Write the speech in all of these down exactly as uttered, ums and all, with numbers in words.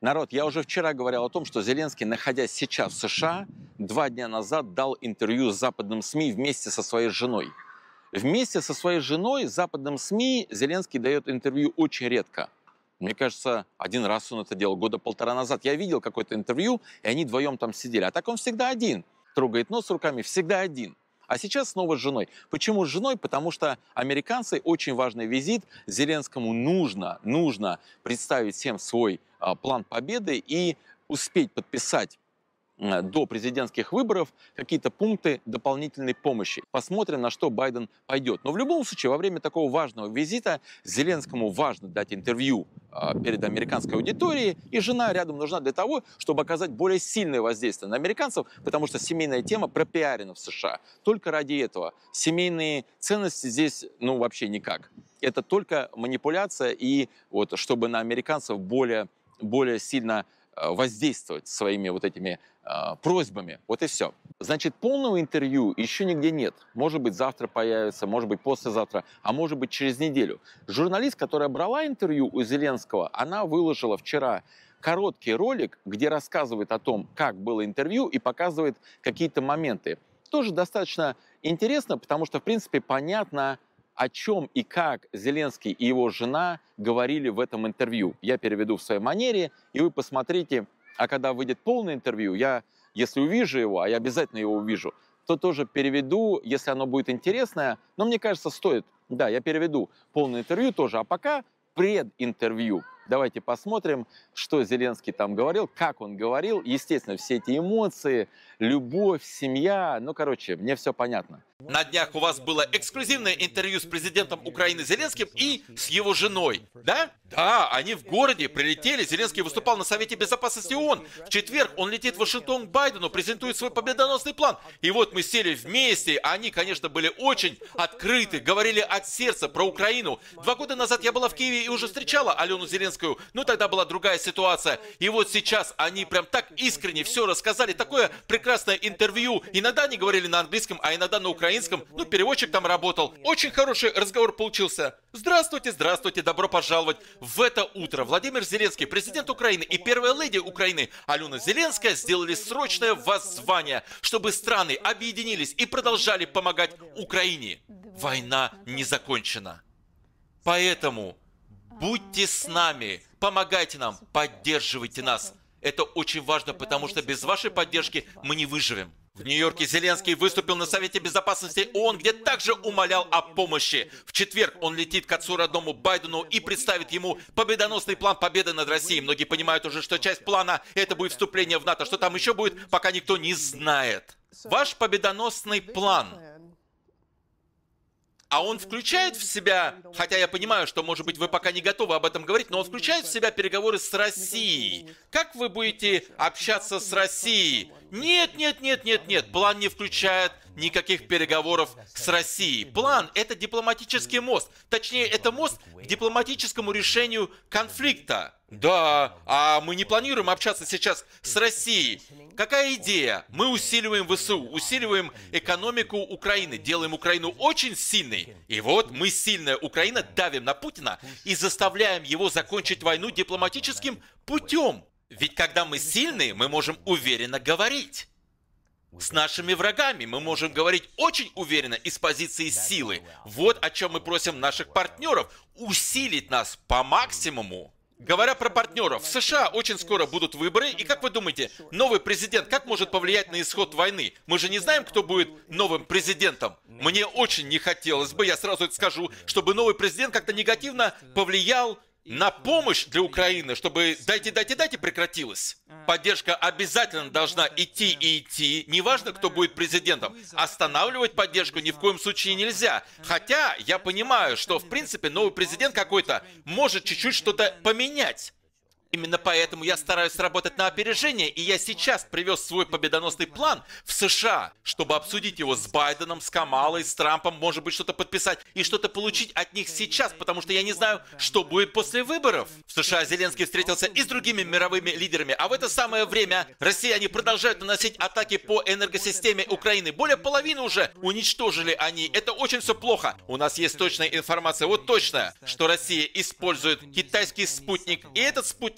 Народ, я уже вчера говорил о том, что Зеленский, находясь сейчас в США, два дня назад дал интервью с западным СМИ вместе со своей женой. Вместе со своей женой западным СМИ Зеленский дает интервью очень редко. Мне кажется, один раз он это делал года полтора назад. Я видел какое-то интервью, и они вдвоем там сидели. А так он всегда один. Трогает нос руками, всегда один. А сейчас снова с женой. Почему с женой? Потому что американцы, очень важный визит, Зеленскому нужно, нужно представить всем свой а, план победы и успеть подписать а, до президентских выборов какие-то пункты дополнительной помощи. Посмотрим, на что Байден пойдет. Но в любом случае, во время такого важного визита Зеленскому важно дать интервью а, перед американской аудиторией, и жена рядом нужна для того, чтобы оказать более сильное воздействие на американцев, потому что семейная тема пропиарена в США. Только ради этого. Семейные ценности здесь, ну, вообще никак. Это только манипуляция, и вот, чтобы на американцев более, более сильно воздействовать своими вот этими э, просьбами. Вот и все. Значит, полного интервью еще нигде нет. Может быть, завтра появится, может быть, послезавтра, а может быть, через неделю. Журналист, которая брала интервью у Зеленского, она выложила вчера короткий ролик, где рассказывает о том, как было интервью, и показывает какие-то моменты. Тоже достаточно интересно, потому что, в принципе, понятно, о чем и как Зеленский и его жена говорили в этом интервью. Я переведу в своей манере, и вы посмотрите, а когда выйдет полное интервью, я, если увижу его, а я обязательно его увижу, то тоже переведу, если оно будет интересное, но мне кажется, стоит. Да, я переведу полное интервью тоже, а пока прединтервью. Давайте посмотрим, что Зеленский там говорил, как он говорил. Естественно, все эти эмоции, любовь, семья. Ну, короче, мне все понятно. На днях у вас было эксклюзивное интервью с президентом Украины Зеленским и с его женой, да? Да, они в городе прилетели, Зеленский выступал на Совете Безопасности ООН. В четверг он летит в Вашингтон к Байдену, презентует свой победоносный план. И вот мы сели вместе, они, конечно, были очень открыты, говорили от сердца про Украину. Два года назад я была в Киеве и уже встречала Алену Зеленскую, но тогда была другая ситуация. И вот сейчас они прям так искренне все рассказали, такое прекрасное интервью. Иногда они говорили на английском, а иногда на украинском. Ну, переводчик там работал. Очень хороший разговор получился. Здравствуйте, здравствуйте, добро пожаловать. В это утро Владимир Зеленский, президент Украины, и первая леди Украины Алена Зеленская сделали срочное воззвание, чтобы страны объединились и продолжали помогать Украине. Война не закончена. Поэтому будьте с нами, помогайте нам, поддерживайте нас. Это очень важно, потому что без вашей поддержки мы не выживем. В Нью-Йорке Зеленский выступил на Совете Безопасности ООН, где также умолял о помощи. В четверг он летит к отцу родному Байдену и представит ему победоносный план победы над Россией. Многие понимают уже, что часть плана – это будет вступление в НАТО. Что там еще будет, пока никто не знает. Ваш победоносный план. А он включает в себя, хотя я понимаю, что, может быть, вы пока не готовы об этом говорить, но он включает в себя переговоры с Россией. Как вы будете общаться с Россией? Нет, нет, нет, нет, нет, план не включает никаких переговоров с Россией. План – это дипломатический мост. Точнее, это мост к дипломатическому решению конфликта. Да, а мы не планируем общаться сейчас с Россией. Какая идея? Мы усиливаем ВСУ, усиливаем экономику Украины, делаем Украину очень сильной. И вот мы, сильная Украина, давим на Путина и заставляем его закончить войну дипломатическим путем. Ведь когда мы сильные, мы можем уверенно говорить. С нашими врагами мы можем говорить очень уверенно из позиции силы. Вот о чем мы просим наших партнеров – усилить нас по максимуму. Говоря про партнеров, в США очень скоро будут выборы, и как вы думаете, новый президент как может повлиять на исход войны? Мы же не знаем, кто будет новым президентом. Мне очень не хотелось бы, я сразу это скажу, чтобы новый президент как-то негативно повлиял на помощь для Украины, чтобы «дайте, дайте, дайте» прекратилось. Поддержка обязательно должна идти и идти, неважно, кто будет президентом. Останавливать поддержку ни в коем случае нельзя. Хотя я понимаю, что в принципе новый президент какой-то может чуть-чуть что-то поменять. Именно поэтому я стараюсь работать на опережение, и я сейчас привез свой победоносный план в США, чтобы обсудить его с Байденом, с Камалой, с Трампом, может быть, что-то подписать и что-то получить от них сейчас, потому что я не знаю, что будет после выборов. В США Зеленский встретился и с другими мировыми лидерами, а в это самое время россияне продолжают наносить атаки по энергосистеме Украины. Более половины уже уничтожили они. Это очень все плохо. У нас есть точная информация, вот точная, что Россия использует китайский спутник, и этот спутник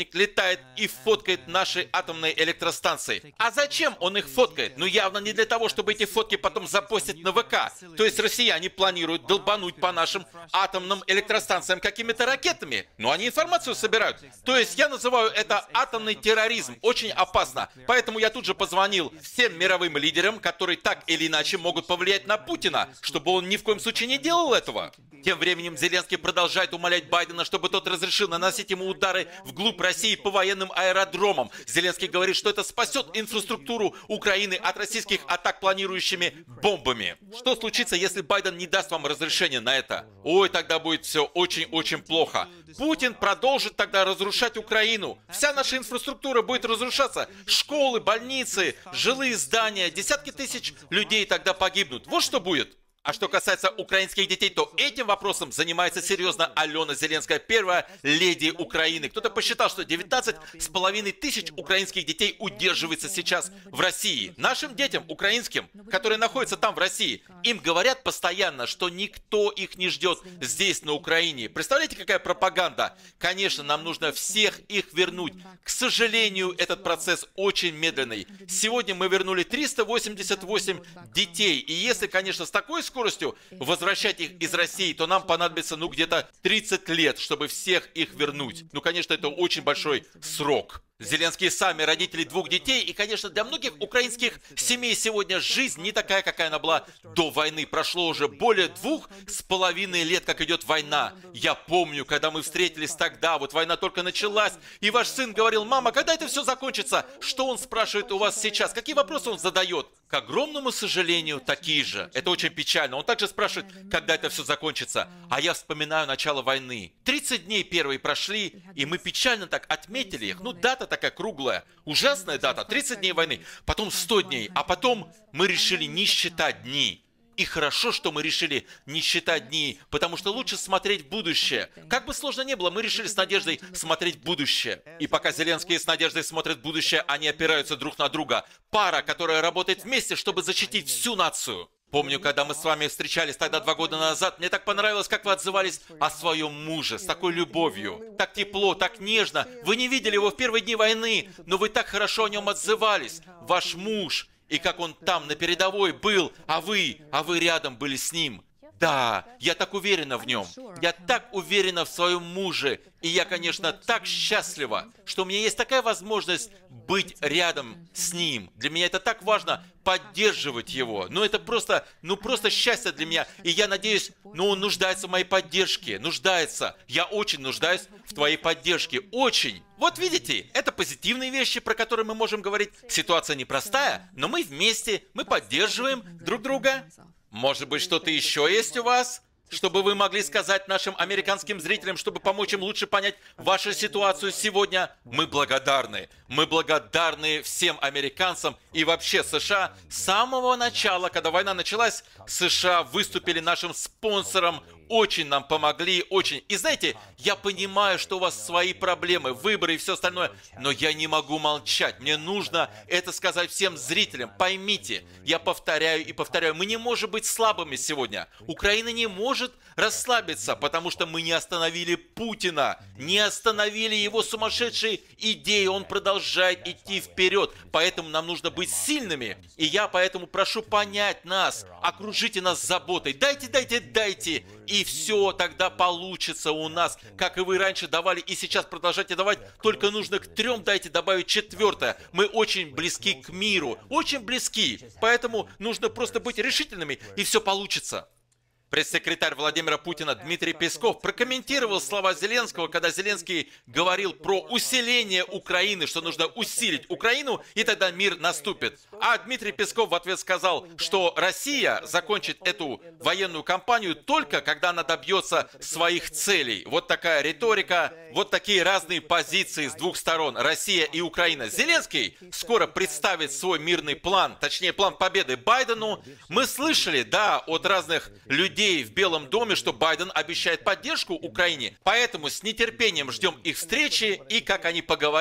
спутник летает и фоткает наши атомные электростанции. А зачем он их фоткает? Ну явно не для того, чтобы эти фотки потом запостить на ВК. То есть россияне планируют долбануть по нашим атомным электростанциям какими-то ракетами. Но они информацию собирают. То есть я называю это атомный терроризм. Очень опасно. Поэтому я тут же позвонил всем мировым лидерам, которые так или иначе могут повлиять на Путина, чтобы он ни в коем случае не делал этого. Тем временем Зеленский продолжает умолять Байдена, чтобы тот разрешил наносить ему удары вглубь России по военным аэродромам. Зеленский говорит, что это спасет инфраструктуру Украины от российских атак планирующими бомбами. Что случится, если Байден не даст вам разрешения на это? Ой, тогда будет все очень-очень плохо. Путин продолжит тогда разрушать Украину. Вся наша инфраструктура будет разрушаться. Школы, больницы, жилые здания, десятки тысяч людей тогда погибнут. Вот что будет. А что касается украинских детей, то этим вопросом занимается серьезно Алена Зеленская, первая леди Украины. Кто-то посчитал, что девятнадцать с половиной тысяч украинских детей удерживается сейчас в России. Нашим детям, украинским, которые находятся там в России, им говорят постоянно, что никто их не ждет здесь, на Украине. Представляете, какая пропаганда? Конечно, нам нужно всех их вернуть. К сожалению, этот процесс очень медленный. Сегодня мы вернули триста восемьдесят восемь детей. И если, конечно, с такой скоростью скоростью возвращать их из России, то нам понадобится, ну, где-то тридцать лет, чтобы всех их вернуть. Ну, конечно, это очень большой срок. Зеленские сами родители двух детей, и, конечно, для многих украинских семей сегодня жизнь не такая, какая она была до войны. Прошло уже более двух с половиной лет, как идет война. Я помню, когда мы встретились тогда, вот война только началась, и ваш сын говорил: мама, когда это все закончится? Что он спрашивает у вас сейчас? Какие вопросы он задает? К огромному сожалению, такие же. Это очень печально. Он также спрашивает, когда это все закончится. А я вспоминаю начало войны. тридцать дней первые прошли, и мы печально так отметили их. Ну, дата такая круглая, ужасная дата, тридцать дней войны, потом сто дней, а потом мы решили не считать дни. И хорошо, что мы решили не считать дни, потому что лучше смотреть в будущее. Как бы сложно ни было, мы решили с надеждой смотреть в будущее. И пока Зеленский с надеждой смотрят в будущее, они опираются друг на друга. Пара, которая работает вместе, чтобы защитить всю нацию. Помню, когда мы с вами встречались тогда два года назад, мне так понравилось, как вы отзывались о своем муже, с такой любовью. Так тепло, так нежно. Вы не видели его в первые дни войны, но вы так хорошо о нем отзывались. Ваш муж, и как он там на передовой был, а вы, а вы рядом были с ним. Да, я так уверена в нем. Я так уверена в своем муже. И я, конечно, так счастлива, что у меня есть такая возможность быть рядом с ним. Для меня это так важно, поддерживать его. Ну, это просто, ну, просто счастье для меня. И я надеюсь, ну, он нуждается в моей поддержке. Нуждается. Я очень нуждаюсь в твоей поддержке. Очень. Вот видите, это позитивные вещи, про которые мы можем говорить. Ситуация непростая, но мы вместе, мы поддерживаем друг друга. Может быть, что-то еще есть у вас, чтобы вы могли сказать нашим американским зрителям, чтобы помочь им лучше понять вашу ситуацию сегодня? Мы благодарны. Мы благодарны всем американцам и вообще США. С самого начала, когда война началась, США выступили нашим спонсором, очень нам помогли, очень. И знаете, я понимаю, что у вас свои проблемы, выборы и все остальное, но я не могу молчать. Мне нужно это сказать всем зрителям. Поймите, я повторяю и повторяю, мы не можем быть слабыми сегодня. Украина не может расслабиться, потому что мы не остановили Путина, не остановили его сумасшедшие идеи. Он продолжает идти вперед, поэтому нам нужно быть сильными. И я поэтому прошу понять нас, окружите нас заботой. Дайте, дайте, дайте. И все тогда получится у нас, как и вы раньше давали, и сейчас продолжайте давать. Только нужно к трем дайте добавить четвертое. Мы очень близки к миру, очень близки. Поэтому нужно просто быть решительными, и все получится. Пресс-секретарь Владимира Путина Дмитрий Песков прокомментировал слова Зеленского, когда Зеленский говорил про усиление Украины, что нужно усилить Украину, и тогда мир наступит. А Дмитрий Песков в ответ сказал, что Россия закончит эту военную кампанию только когда она добьется своих целей. Вот такая риторика, вот такие разные позиции с двух сторон, Россия и Украина. Зеленский скоро представит свой мирный план, точнее план победы Байдену. Мы слышали, да, от разных людей в Белом доме, что Байден обещает поддержку Украине. Поэтому с нетерпением ждем их встречи, и как они поговорят,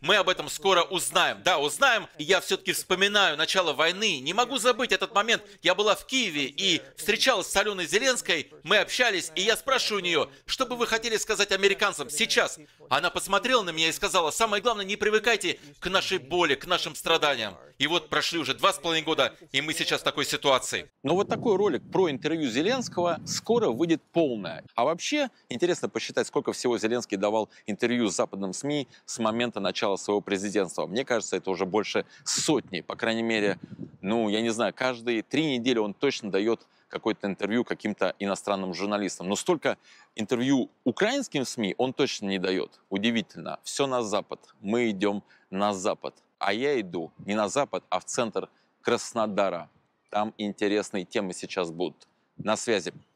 Мы об этом скоро узнаем. Да, узнаем. И я все-таки вспоминаю начало войны. Не могу забыть этот момент. Я была в Киеве и встречалась с Аленой Зеленской. Мы общались, и я спрашиваю у нее, что бы вы хотели сказать американцам сейчас? Она посмотрела на меня и сказала: самое главное, не привыкайте к нашей боли, к нашим страданиям. И вот прошли уже два с половиной года, и мы сейчас в такой ситуации. Но вот такой ролик про интервью Зеленского скоро выйдет полное. А вообще, интересно посчитать, сколько всего Зеленский давал интервью с западным СМИ с момента начала своего президентства. Мне кажется, это уже больше сотни. По крайней мере, ну, я не знаю, каждые три недели он точно дает какое-то интервью каким-то иностранным журналистам. Но столько интервью украинским СМИ он точно не дает. Удивительно. Все на Запад. Мы идем на Запад. А я иду не на Запад, а в центр Краснодара. Там интересные темы сейчас будут. На связи.